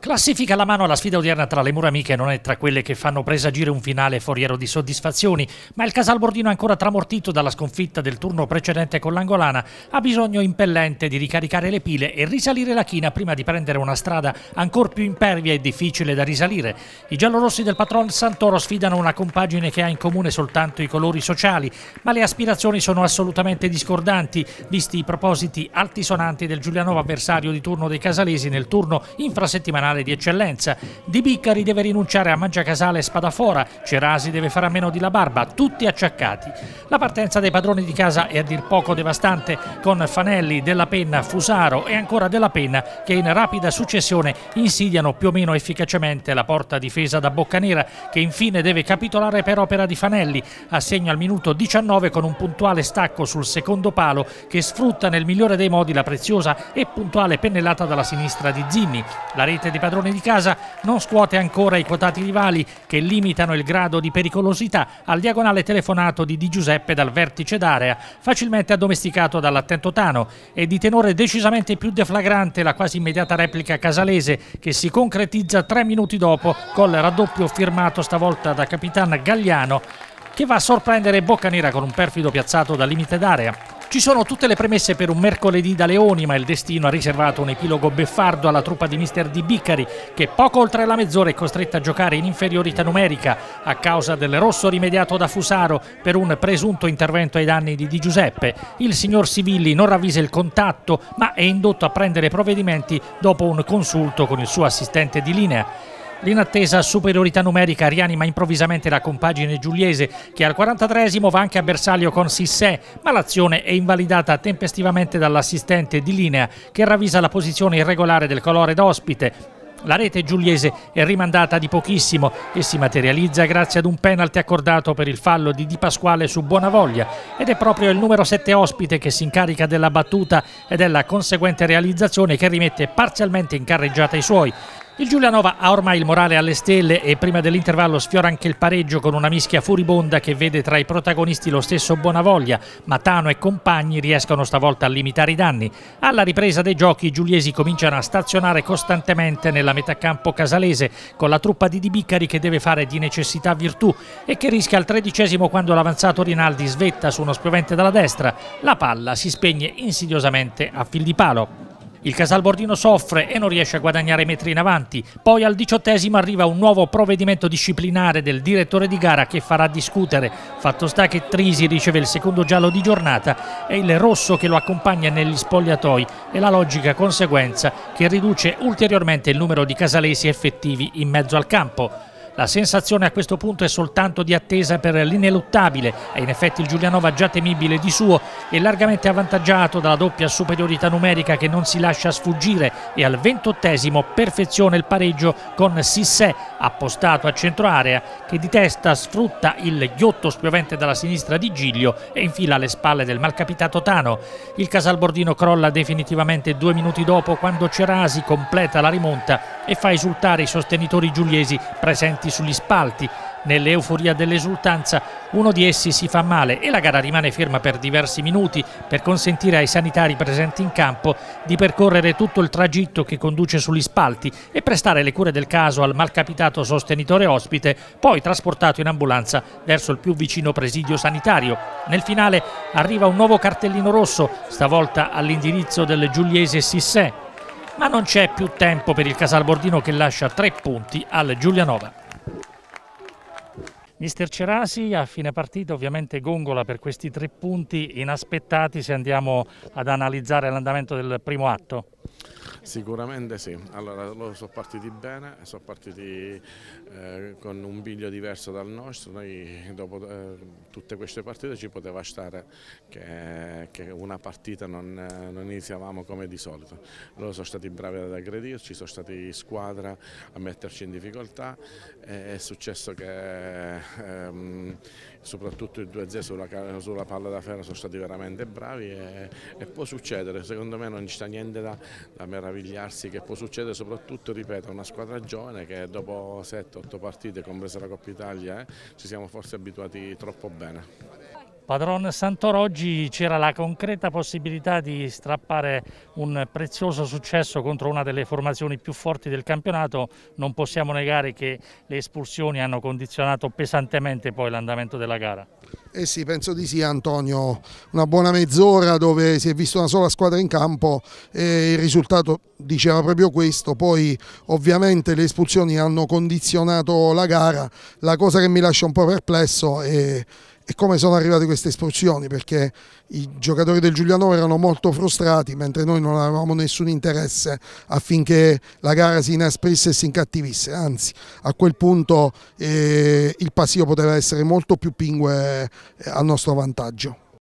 Classifica alla mano, la sfida odierna tra le mura amiche non è tra quelle che fanno presagire un finale foriero di soddisfazioni, ma il Casalbordino, ancora tramortito dalla sconfitta del turno precedente con l'Angolana, ha bisogno impellente di ricaricare le pile e risalire la china prima di prendere una strada ancor più impervia e difficile da risalire. I giallorossi del patron Santoro sfidano una compagine che ha in comune soltanto i colori sociali, ma le aspirazioni sono assolutamente discordanti, visti i propositi altisonanti del Giulianova, avversario di turno dei casalesi nel turno infrasettimanale di eccellenza. Di Biccari deve rinunciare a Mangiacasale e Spadafora, Cerasi deve fare a meno di La Barba, tutti acciaccati. La partenza dei padroni di casa è a dir poco devastante, con Fanelli, Della Penna, Fusaro e ancora Della Penna che in rapida successione insidiano più o meno efficacemente la porta difesa da Boccanera, che infine deve capitolare per opera di Fanelli, a segno al minuto 19 con un puntuale stacco sul secondo palo che sfrutta nel migliore dei modi la preziosa e puntuale pennellata dalla sinistra di Zinni. La rete di padroni di casa non scuote ancora i quotati rivali, che limitano il grado di pericolosità al diagonale telefonato di Di Giuseppe dal vertice d'area, facilmente addomesticato dall'attento Tano, e di tenore decisamente più deflagrante la quasi immediata replica casalese, che si concretizza 3 minuti dopo col raddoppio firmato stavolta da Capitan Gagliano, che va a sorprendere Boccanera con un perfido piazzato dal limite d'area. Ci sono tutte le premesse per un mercoledì da leoni, ma il destino ha riservato un epilogo beffardo alla truppa di Mister Di Biccari, che poco oltre la mezz'ora è costretta a giocare in inferiorità numerica a causa del rosso rimediato da Fusaro per un presunto intervento ai danni di Di Giuseppe. Il signor Sivilli non ravvisa il contatto, ma è indotto a prendere provvedimenti dopo un consulto con il suo assistente di linea. L'inattesa superiorità numerica rianima improvvisamente la compagine giuliese, che al 43esimo va anche a bersaglio con Sissè, ma l'azione è invalidata tempestivamente dall'assistente di linea, che ravvisa la posizione irregolare del colore d'ospite. La rete giuliese è rimandata di pochissimo e si materializza grazie ad un penalty accordato per il fallo di Di Pasquale su Buonavoglia, ed è proprio il numero 7 ospite che si incarica della battuta e della conseguente realizzazione, che rimette parzialmente in carreggiata i suoi. Il Giulianova ha ormai il morale alle stelle e prima dell'intervallo sfiora anche il pareggio con una mischia furibonda che vede tra i protagonisti lo stesso Buonavoglia, ma Tano e compagni riescono stavolta a limitare i danni. Alla ripresa dei giochi i giuliesi cominciano a stazionare costantemente nella metacampo casalese, con la truppa di Di Biccari che deve fare di necessità virtù e che rischia al 13esimo quando l'avanzato Rinaldi svetta su uno spiovente dalla destra. La palla si spegne insidiosamente a fil di palo. Il Casalbordino soffre e non riesce a guadagnare metri in avanti. Poi al 18esimo arriva un nuovo provvedimento disciplinare del direttore di gara che farà discutere. Fatto sta che Trisi riceve il secondo giallo di giornata e il rosso che lo accompagna negli spogliatoi è la logica conseguenza che riduce ulteriormente il numero di casalesi effettivi in mezzo al campo. La sensazione a questo punto è soltanto di attesa per l'ineluttabile, e in effetti il Giulianova, già temibile di suo e largamente avvantaggiato dalla doppia superiorità numerica che non si lascia sfuggire, e al 28esimo perfeziona il pareggio con Sissè, appostato a centro area, che di testa sfrutta il ghiotto spiovente dalla sinistra di Giglio e infila alle spalle del malcapitato Tano. Il Casalbordino crolla definitivamente 2 minuti dopo, quando Cerasi completa la rimonta e fa esultare i sostenitori giuliesi presenti sugli spalti. Nell'euforia dell'esultanza uno di essi si fa male e la gara rimane ferma per diversi minuti per consentire ai sanitari presenti in campo di percorrere tutto il tragitto che conduce sugli spalti e prestare le cure del caso al malcapitato sostenitore ospite, poi trasportato in ambulanza verso il più vicino presidio sanitario. Nel finale arriva un nuovo cartellino rosso, stavolta all'indirizzo del giuliese Sissè, ma non c'è più tempo per il Casalbordino, che lascia 3 punti al Giulianova. Mister Cerasi, a fine partita ovviamente gongola per questi 3 punti inaspettati se andiamo ad analizzare l'andamento del primo atto. Sicuramente sì, allora loro sono partiti bene, sono partiti con un piglio diverso dal nostro. Noi dopo tutte queste partite ci poteva stare che una partita non iniziavamo come di solito. Loro sono stati bravi ad aggredirci, sono stati squadra a metterci in difficoltà, è successo che soprattutto il 2-0 sulla palla da ferro sono stati veramente bravi e può succedere, secondo me non ci sta niente da meravigliarsi, che può succedere soprattutto, ripeto, a una squadra giovane che dopo 7-8 partite, compresa la Coppa Italia, ci siamo forse abituati troppo bene. Padron Santoro, oggi c'era la concreta possibilità di strappare un prezioso successo contro una delle formazioni più forti del campionato. Non possiamo negare che le espulsioni hanno condizionato pesantemente poi l'andamento della gara. Eh sì, penso di sì, Antonio, una buona mezz'ora dove si è vista una sola squadra in campo e il risultato diceva proprio questo. Poi ovviamente le espulsioni hanno condizionato la gara. La cosa che mi lascia un po' perplesso è come sono arrivate queste espulsioni, perché i giocatori del Giulianova erano molto frustrati, mentre noi non avevamo nessun interesse affinché la gara si inasprisse e si incattivisse, anzi a quel punto il passivo poteva essere molto più pingue a nostro vantaggio.